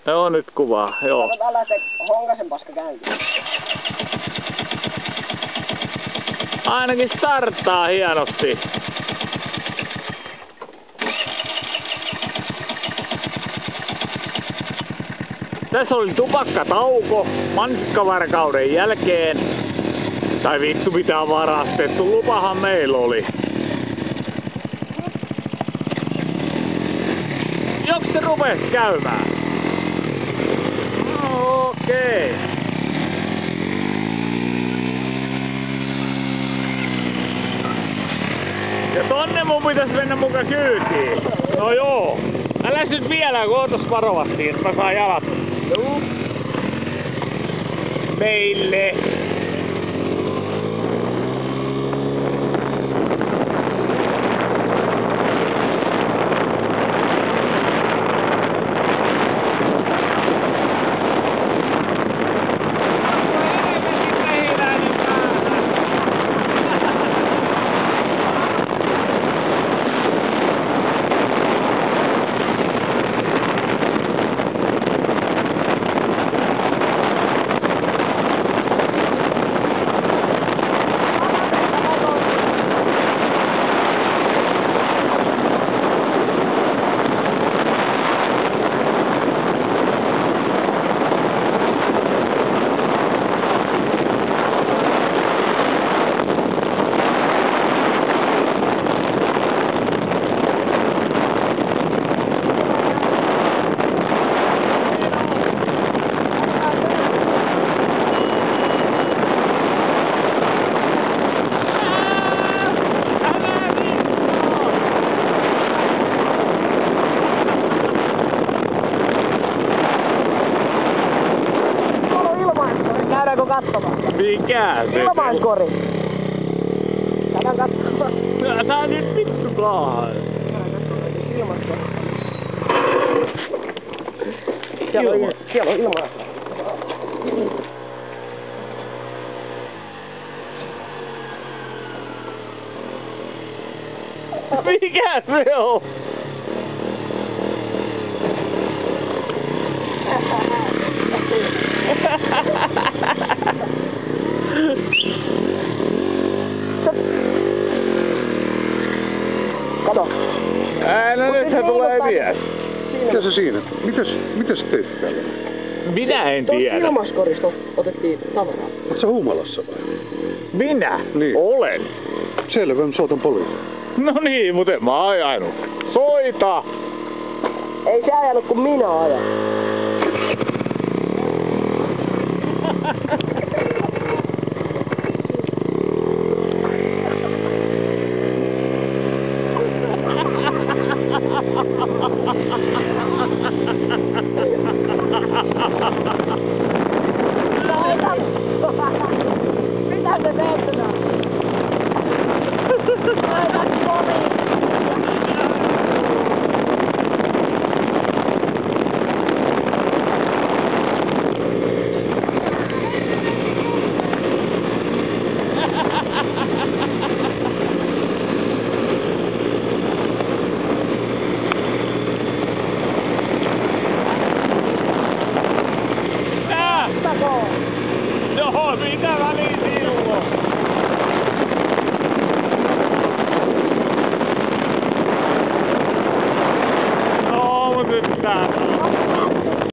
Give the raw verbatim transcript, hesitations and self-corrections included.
Joo, nyt kuvaa, joo. Katsotaan lähtee Honkasen paska käyntiin. Ainakin starttaa hienosti. Tässä oli tupakkatauko mansikkavarkauden jälkeen. Tai vittu mitä varastettu, lupahan meillä oli. Joks se rupes käymään? No, okei. Okay. Ja tonne mun pitäis mennä muka kyytiin. No joo. Älä nyt vielä, kun ootas varovasti, että mä saan jalat. Juu. Meille. Käydäänkö katsomaan? Mikä se? Ilmaiskori. Käydään katsomaan. Tää nyt vittu klaas. Ilmaiskori. Siellä on, siellä on ilmaiskori. Mikä se on? Kato. Ää, no nyt se tulee mies. Mitä sä siinä? Mitäs, mitäs teet täällä? Minä en tiedä. Tuosta ilmaiskorista otettiin tavaraa. Oot sä humalassa vai? Minä? Niin. Olen. Selvä, mä soitan poliisin. No niin, mutta en mä ajanut. Soita! Ei se ajanut kun minä ajan. Mitä te teette?